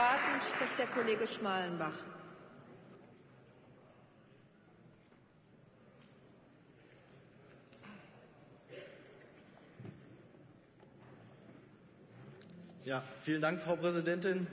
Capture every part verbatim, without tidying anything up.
Piraten spricht der Kollege Schmalenbach. Ja, vielen Dank, Frau Präsidentin.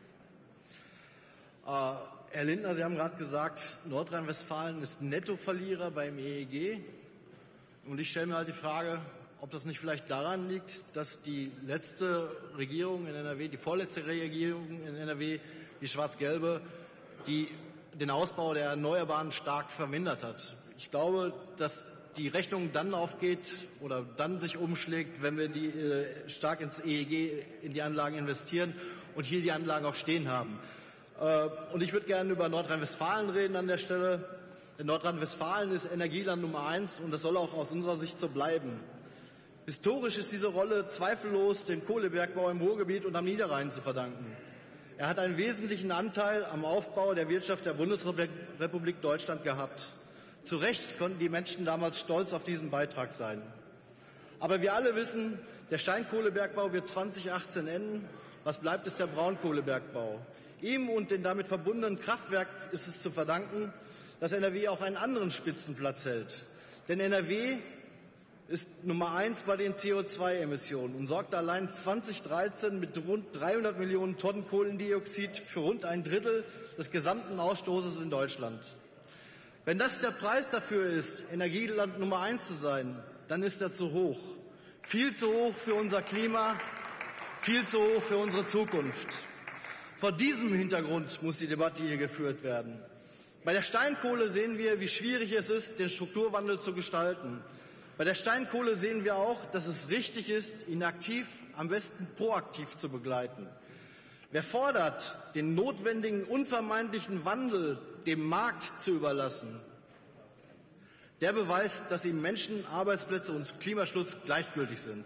Äh, Herr Lindner, Sie haben gerade gesagt, Nordrhein-Westfalen ist Nettoverlierer beim E E G. Und ich stelle mir halt die Frage, ob das nicht vielleicht daran liegt, dass die letzte Regierung in N R W, die vorletzte Regierung in N R W, die schwarz-gelbe, die den Ausbau der Erneuerbaren stark vermindert hat. Ich glaube, dass die Rechnung dann aufgeht oder dann sich umschlägt, wenn wir die äh, stark ins E E G, in die Anlagen investieren und hier die Anlagen auch stehen haben. Äh, und ich würde gerne über Nordrhein-Westfalen reden an der Stelle. Denn Nordrhein-Westfalen ist Energieland Nummer eins und das soll auch aus unserer Sicht so bleiben. Historisch ist diese Rolle zweifellos dem Kohlebergbau im Ruhrgebiet und am Niederrhein zu verdanken. Er hat einen wesentlichen Anteil am Aufbau der Wirtschaft der Bundesrepublik Deutschland gehabt. Zu Recht konnten die Menschen damals stolz auf diesen Beitrag sein. Aber wir alle wissen, der Steinkohlebergbau wird zweitausendachtzehn enden. Was bleibt, ist der Braunkohlebergbau. Ihm und den damit verbundenen Kraftwerken ist es zu verdanken, dass N R W auch einen anderen Spitzenplatz hält. Denn N R W ist Nummer eins bei den C O zwei Emissionen und sorgte allein zweitausenddreizehn mit rund dreihundert Millionen Tonnen Kohlendioxid für rund ein Drittel des gesamten Ausstoßes in Deutschland. Wenn das der Preis dafür ist, Energieland Nummer eins zu sein, dann ist er zu hoch. Viel zu hoch für unser Klima, viel zu hoch für unsere Zukunft. Vor diesem Hintergrund muss die Debatte hier geführt werden. Bei der Steinkohle sehen wir, wie schwierig es ist, den Strukturwandel zu gestalten. Bei der Steinkohle sehen wir auch, dass es richtig ist, ihn aktiv, am besten proaktiv zu begleiten. Wer fordert, den notwendigen, unvermeidlichen Wandel dem Markt zu überlassen, der beweist, dass ihm Menschen, Arbeitsplätze und Klimaschutz gleichgültig sind.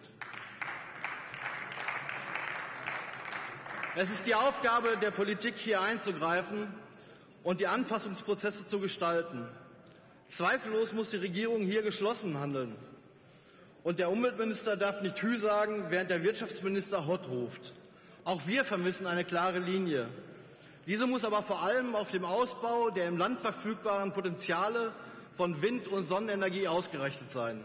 Es ist die Aufgabe der Politik, hier einzugreifen und die Anpassungsprozesse zu gestalten. Zweifellos muss die Regierung hier geschlossen handeln. Und der Umweltminister darf nicht Hü sagen, während der Wirtschaftsminister Hott ruft. Auch wir vermissen eine klare Linie. Diese muss aber vor allem auf dem Ausbau der im Land verfügbaren Potenziale von Wind- und Sonnenenergie ausgerichtet sein.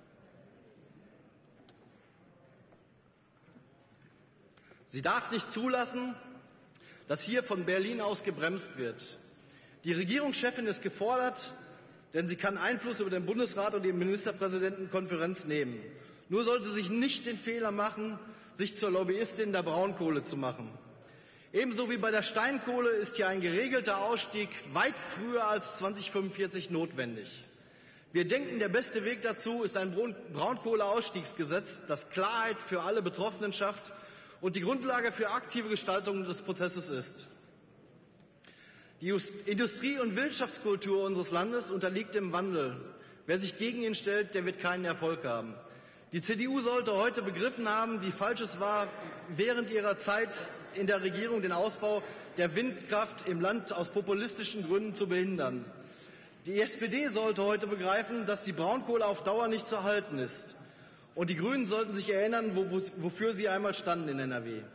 Sie darf nicht zulassen, dass hier von Berlin aus gebremst wird. Die Regierungschefin ist gefordert, denn sie kann Einfluss über den Bundesrat und die Ministerpräsidentenkonferenz nehmen. Nur sollte sie sich nicht den Fehler machen, sich zur Lobbyistin der Braunkohle zu machen. Ebenso wie bei der Steinkohle ist hier ein geregelter Ausstieg weit früher als zweitausendfünfundvierzig notwendig. Wir denken, der beste Weg dazu ist ein Braunkohleausstiegsgesetz, das Klarheit für alle Betroffenen schafft und die Grundlage für aktive Gestaltung des Prozesses ist. Die Industrie- und Wirtschaftskultur unseres Landes unterliegt dem Wandel. Wer sich gegen ihn stellt, der wird keinen Erfolg haben. Die C D U sollte heute begriffen haben, wie falsch es war, während ihrer Zeit in der Regierung den Ausbau der Windkraft im Land aus populistischen Gründen zu behindern. Die S P D sollte heute begreifen, dass die Braunkohle auf Dauer nicht zu halten ist. Und die Grünen sollten sich erinnern, wo, wo, wofür sie einmal standen in N R W.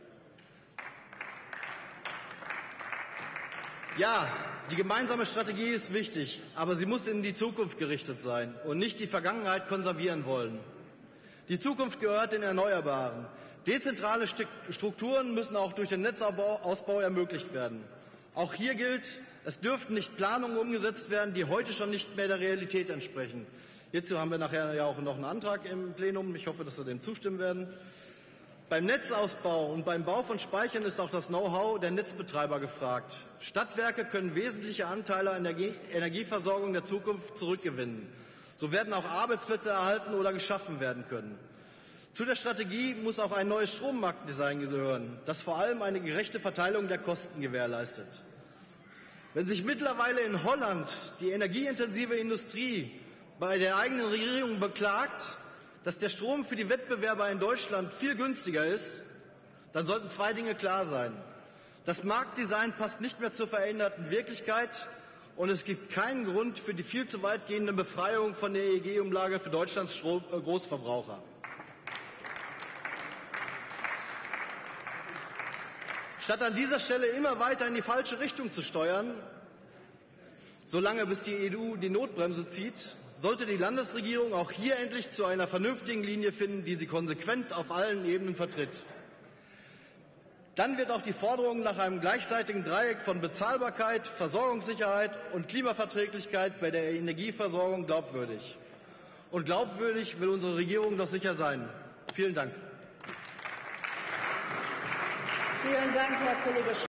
Ja, die gemeinsame Strategie ist wichtig, aber sie muss in die Zukunft gerichtet sein und nicht die Vergangenheit konservieren wollen. Die Zukunft gehört den Erneuerbaren. Dezentrale Strukturen müssen auch durch den Netzausbau ermöglicht werden. Auch hier gilt, es dürften nicht Planungen umgesetzt werden, die heute schon nicht mehr der Realität entsprechen. Hierzu haben wir nachher ja auch noch einen Antrag im Plenum. Ich hoffe, dass wir dem zustimmen werden. Beim Netzausbau und beim Bau von Speichern ist auch das Know-how der Netzbetreiber gefragt. Stadtwerke können wesentliche Anteile an der Energieversorgung der Zukunft zurückgewinnen. So werden auch Arbeitsplätze erhalten oder geschaffen werden können. Zu der Strategie muss auch ein neues Strommarktdesign gehören, das vor allem eine gerechte Verteilung der Kosten gewährleistet. Wenn sich mittlerweile in Holland die energieintensive Industrie bei der eigenen Regierung beklagt, dass der Strom für die Wettbewerber in Deutschland viel günstiger ist, dann sollten zwei Dinge klar sein. Das Marktdesign passt nicht mehr zur veränderten Wirklichkeit und es gibt keinen Grund für die viel zu weitgehende Befreiung von der E E G-Umlage für Deutschlands Strom- äh, Großverbraucher. Statt an dieser Stelle immer weiter in die falsche Richtung zu steuern, solange bis die E U die Notbremse zieht, sollte die Landesregierung auch hier endlich zu einer vernünftigen Linie finden, die sie konsequent auf allen Ebenen vertritt. Dann wird auch die Forderung nach einem gleichseitigen Dreieck von Bezahlbarkeit, Versorgungssicherheit und Klimaverträglichkeit bei der Energieversorgung glaubwürdig. Und glaubwürdig will unsere Regierung doch sicher sein. Vielen Dank. Vielen Dank, Herr Kollege